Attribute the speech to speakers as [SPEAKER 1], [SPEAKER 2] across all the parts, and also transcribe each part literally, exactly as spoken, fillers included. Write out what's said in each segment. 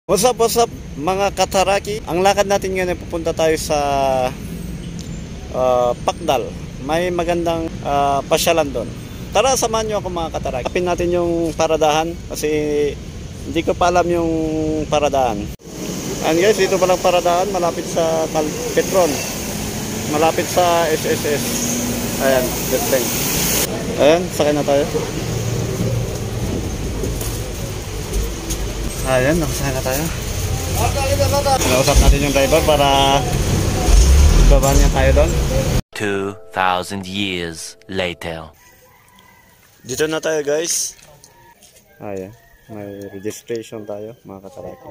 [SPEAKER 1] What's up, what's up mga kataraki? Ang lakad natin ngayon ay pupunta tayo sa uh, Pakdal. May magandang uh, pasyalan doon. Tara, samahan nyo ako mga kataraki. Kapin natin yung paradahan kasi hindi ko pa alam yung paradahan. And guys, dito palang paradahan malapit sa Petron. Malapit sa S S S. Ayan, good thing. Ayan, sakay na tayo. Ayan, nakasaya na tayo. Nausap natin yung driver para baba niya tayo doon.
[SPEAKER 2] two thousand years later.
[SPEAKER 1] Dito na tayo guys. Ayan, may registration tayo mga kataraki.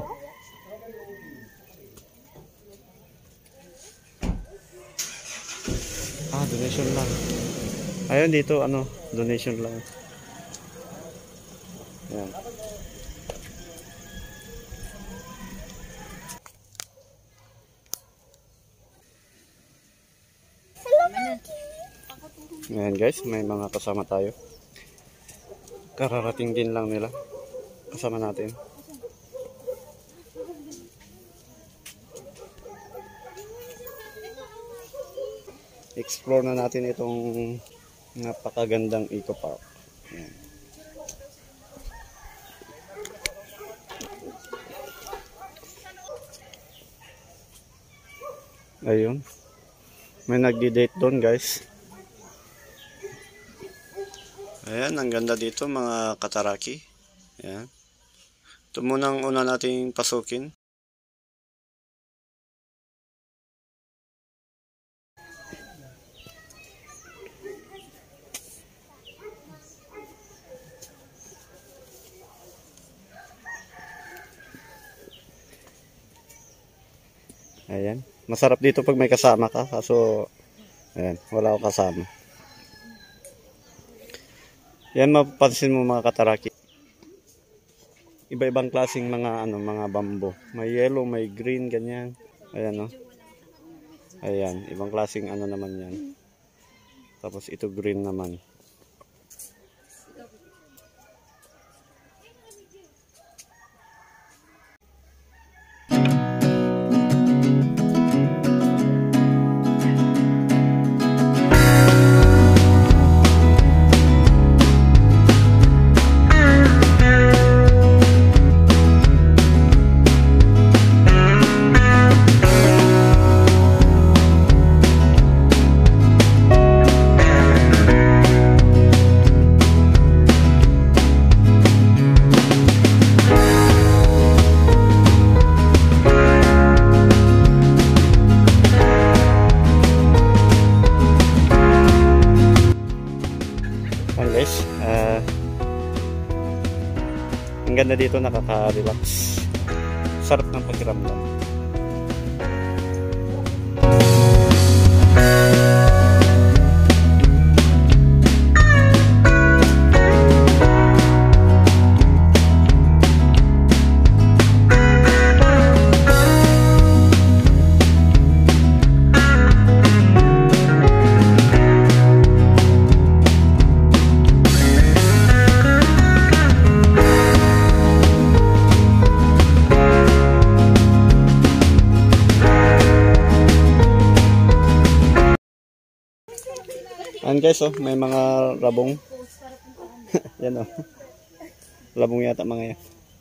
[SPEAKER 1] Ah, donation lang. Ayun dito, ano, donation lang. Ayan. Ayan guys, may mga kasama tayo. Kararating din lang nila. Kasama natin. Explore na natin itong napakagandang eco park. Ayan. Ayun. May nagdi-date doon guys. Ayan, ang ganda dito mga kataraki. Ayan. Ito muna ang una nating pasukin. Ayan. Masarap dito pag may kasama ka. Kaso, ayan, wala akong kasama. Yan, mapapansin mo mga kataraki. Iba-ibang klaseng mga ano, mga bambo. May yellow, may green, ganyan. Ayan, no. Ayan, ibang klaseng ano naman yan. Tapos ito green naman. Guys, uh, ang ganda dito, nakaka-relax. Sarap ng pakiramdam. Ayan guys, oh, may mga rabong. Yan oh. Labong yata mga yan.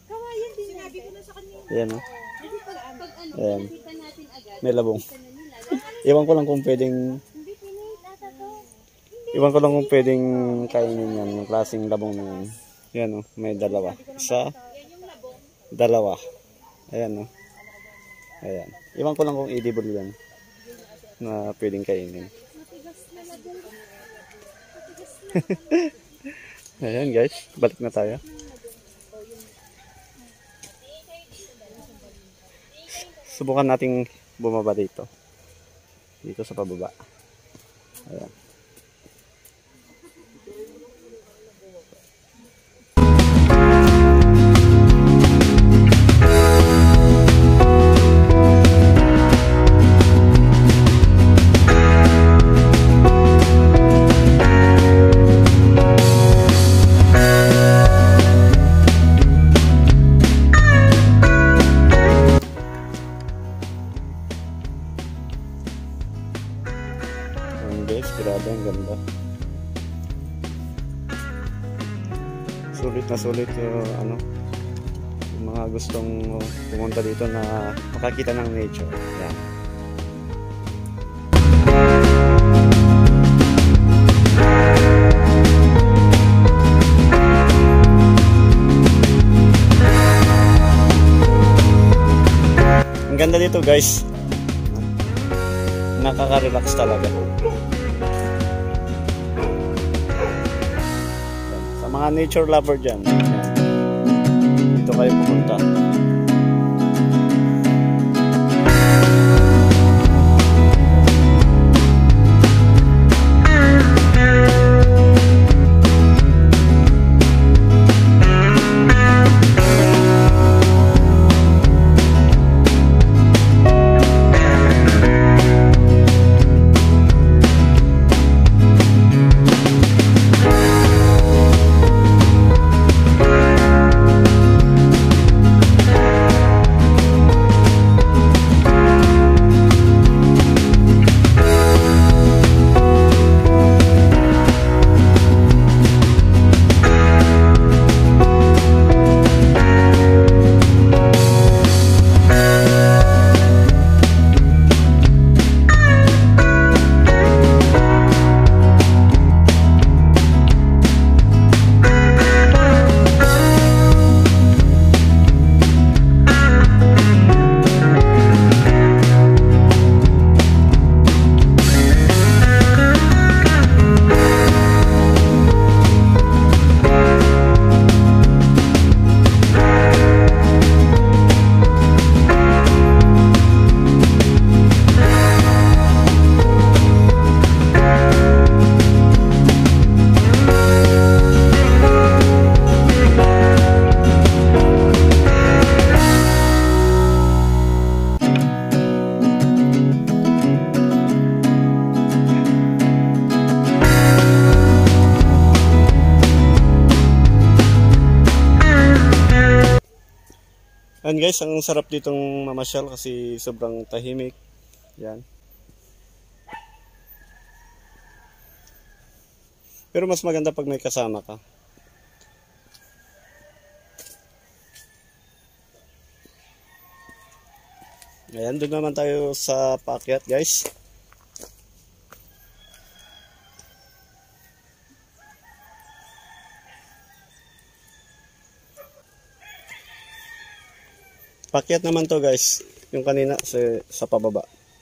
[SPEAKER 1] Ayan oh. Ayan. May labong. Iwan ko lang kung pwedeng Iwan ko lang kung pwedeng kainin yan, yung klaseng labong na yan. Yan oh, may dalawa. Isa, dalawa. Ayan oh. Ayan. Iwan ko lang kung edible yan na pwedeng kainin. Ayan guys, balik na tayo. Subukan nating bumaba dito. Dito sa pababa. Ayan. ano, yung mga gustong pumunta dito na makakita ng nature. Yan. Ang ganda dito guys, nakaka-relax talaga. Sa mga nature lover dyan, dito kayo pupunta. And guys, ang sarap ditong mamasyal kasi sobrang tahimik. Yan. Pero mas maganda pag may kasama ka. Ayan, doon naman tayo sa paakyat guys. Paakyat naman to guys, yung kanina sa, sa pababa.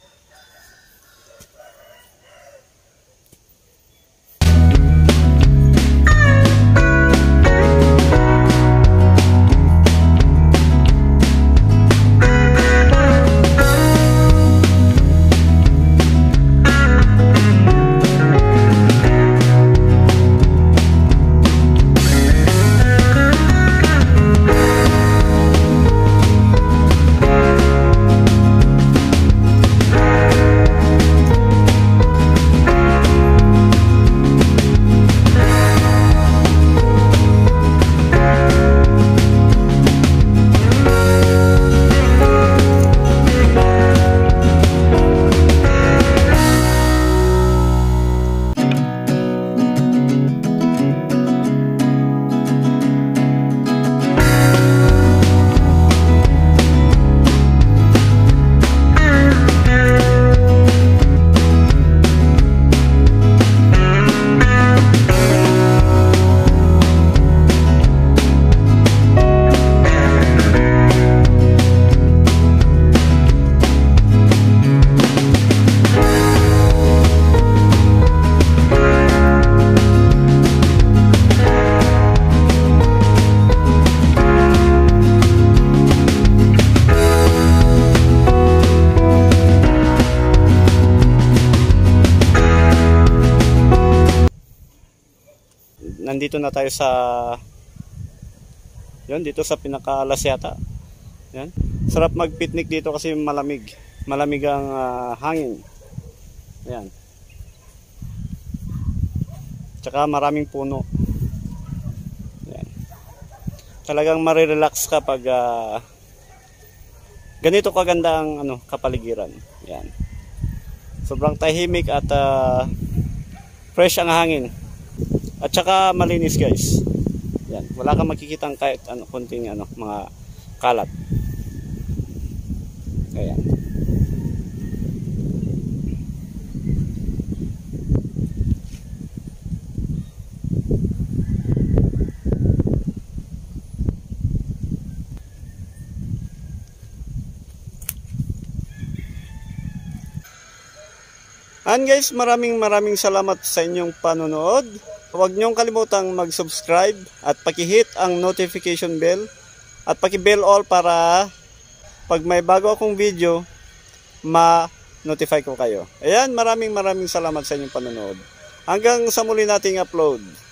[SPEAKER 1] Nandito na tayo sa yun, dito sa pinaka-alas yata. Yan. Sarap mag-picnic dito kasi malamig. Malamig ang uh, hangin. Ayan. Tsaka maraming puno. Ayan. Talagang marirelax ka pag uh, ganito kaganda ang ano, kapaligiran. Ayan. Sobrang tahimik at uh, fresh ang hangin. At saka malinis guys. Yan, wala kang makikitang kahit ano, konting ano, mga kalat. Ayan. And guys, maraming maraming salamat sa inyong panonood. Huwag niyong kalimutang mag-subscribe at paki-hit ang notification bell at paki-bell all para pag may bago akong video, ma-notify ko kayo. Ayan, maraming maraming salamat sa inyong panonood. Hanggang sa muli nating upload.